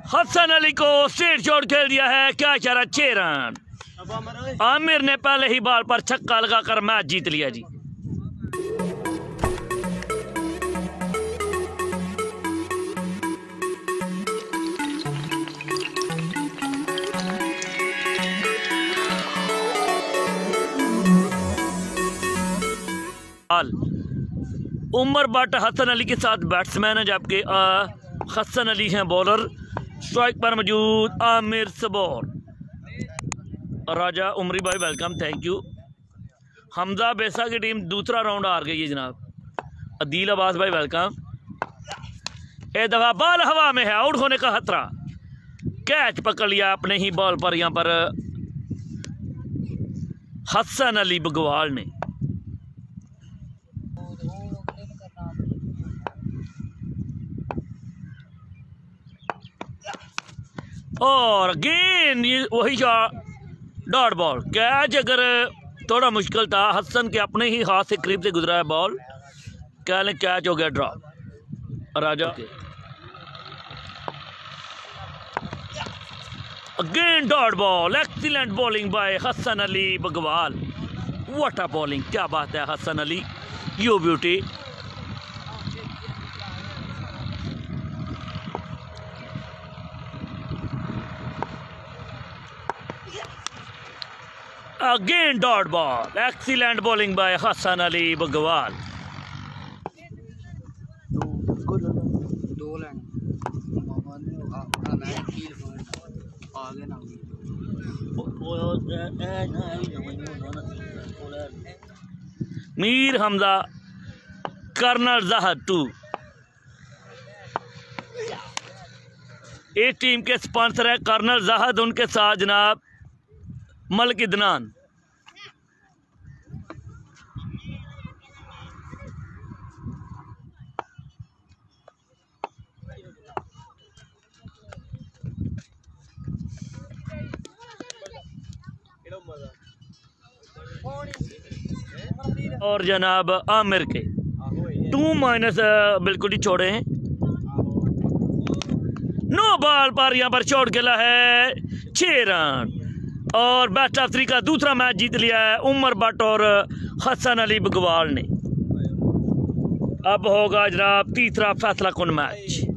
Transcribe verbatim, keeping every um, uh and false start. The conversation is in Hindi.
हसन अली को स्ट्रेट शॉट खेल दिया है, क्या इशारा, छह रन। आमिर ने पहले ही बॉल पर छक्का लगाकर मैच जीत लिया जी। उमर बट हसन अली के साथ बैट्समैन है, जबकि हसन अली हैं बॉलर। स्ट्राइक पर मौजूद आमिर सबोर। राजा उमरी भाई वेलकम, थैंक यू। हमजा बेसा की टीम दूसरा राउंड हार गई है जनाब। अदील अब्बास भाई वेलकम। एक दफ़ा बॉल हवा में है, आउट होने का खतरा। कैच पकड़ लिया अपने ही बॉल पर यहाँ पर हसन अली बगवाल ने। और अगेन वही शॉट, डॉट बॉल। कैच अगर थोड़ा मुश्किल था, हसन के अपने ही हाथ से करीब से गुजरा है बॉल, क्या लें कैच हो गया drop. Raja again dot ball, excellent bowling by Hasan Ali बगवाल। व्हाट अ बॉलिंग, क्या बात है Hasan Ali, you beauty. Again dot ball, excellent bowling by Hasan Ali बगवाल। मीर हमजा कर्नल जहद टू, एक टीम के स्पॉन्सर है कर्नल जहद, उनके साथ जनाब मलिक इदनान। और जनाब आमिर के टू माइनस बिल्कुल ही छोड़े हैं। नो बॉल पर यहाँ पर शॉट खेला है, छह रन। और बेस्ट ऑफ थ्री का दूसरा मैच जीत लिया है उमर बट और हसन अली बगवाल ने। अब होगा जनाब तीसरा फैसला कुन मैच।